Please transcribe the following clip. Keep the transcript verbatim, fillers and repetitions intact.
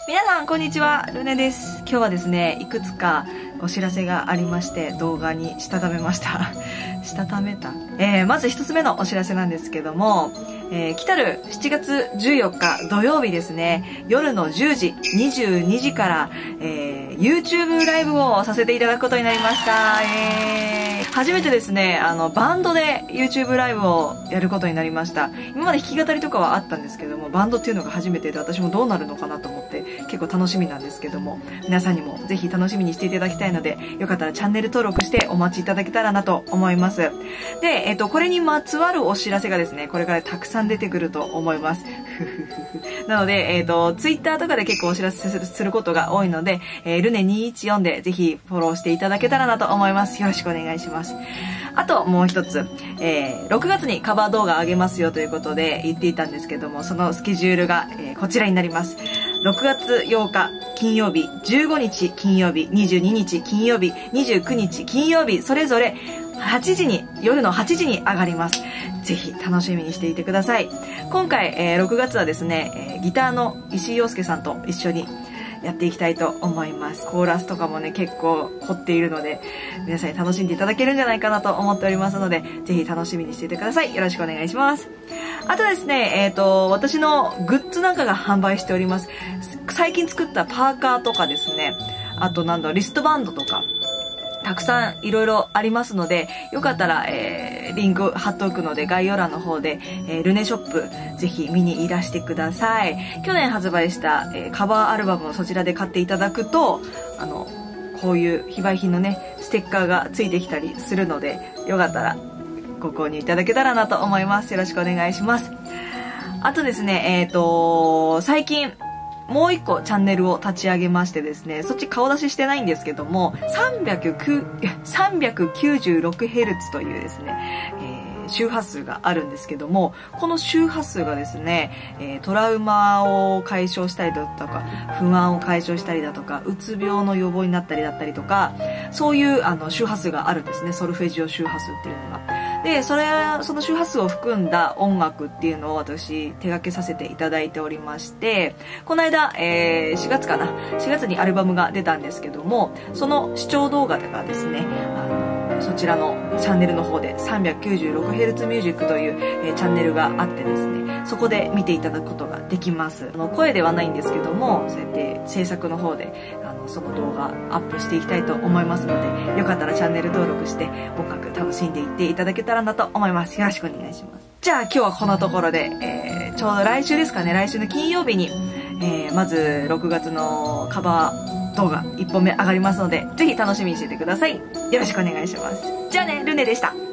皆さんこんにちは、ルネです。今日はですね、いくつかお知らせがありまして動画にしたためましたしたためた、えー、まず一つ目のお知らせなんですけども、えー、来たるしちがつじゅうよっか土曜日ですね、夜のじゅうじ、にじゅうにじから、えー、YouTube ライブをさせていただくことになりました。えー、初めてですね、あのバンドで YouTube ライブをやることになりました。今まで弾き語りとかはあったんですけども、バンドっていうのが初めてで、私もどうなるのかなと思って結構楽しみなんですけども、皆さんにもぜひ楽しみにしていただきたいので、よかったらチャンネル登録してお待ちいただけたらなと思います。で、えっと、これにまつわるお知らせがですね、これからたくさん出てくると思います。なので、えっと、Twitter とかで結構お知らせすることが多いので、えー、ルネにひゃくじゅうよんでぜひフォローしていただけたらなと思います。よろしくお願いします。あともう一つ、えー、ろくがつにカバー動画上げますよということで言っていたんですけども、そのスケジュールが、えー、こちらになります。ろくがつようか金曜日、じゅうごにち金曜日、にじゅうににち金曜日、にじゅうくにち金曜日、それぞれはちじに、夜のはちじに上がります。ぜひ楽しみにしていてください。今回、えー、ろくがつはですね、えー、ギターの石井陽介さんと一緒にやっていきたいと思います。コーラスとかもね、結構凝っているので、皆さんに楽しんでいただけるんじゃないかなと思っておりますので、ぜひ楽しみにしていてください。よろしくお願いします。あとですね、えっと、私のグッズなんかが販売しております。最近作ったパーカーとかですね、あとなんだろう、リストバンドとか、たくさんいろいろありますので、よかったら、えー、リンク貼っておくので、概要欄の方で、えー、ルネショップ、ぜひ見にいらしてください。去年発売した、えー、カバーアルバムをそちらで買っていただくと、あの、こういう非売品のね、ステッカーがついてきたりするので、よかったらご購入いただけたらなと思います。よろしくお願いします。あとですね、えっと、最近、もう一個チャンネルを立ち上げましてですね、そっち顔出ししてないんですけども、さんびゃくきゅうじゅうろくヘルツ というですね、えー、周波数があるんですけども、この周波数がですね、えー、トラウマを解消したりだとか、不安を解消したりだとか、うつ病の予防になったりだったりとか、そういうあの周波数があるんですね、ソルフェジオ周波数っていうのが。で、それ、その周波数を含んだ音楽っていうのを私手掛けさせていただいておりまして、この間、えー、しがつかな、しがつにアルバムが出たんですけども、その視聴動画がですね、あの、そちらのチャンネルの方で さんびゃくきゅうじゅうろくヘルツ ミュージックという、えー、チャンネルがあってですね、そこで見ていただくことができます。あの、声ではないんですけども、そうやって制作の方で、あの、その動画アップしていきたいと思いますので、よかったらチャンネル登録して音楽楽しんでいっていただけたらなと思います。よろしくお願いします。じゃあ今日はこのところで、えー、ちょうど来週ですかね、来週の金曜日に、えー、まずろくがつのカバー動画いっぽんめ上がりますので、ぜひ楽しみにしててください。よろしくお願いします。じゃあね、ルネでした。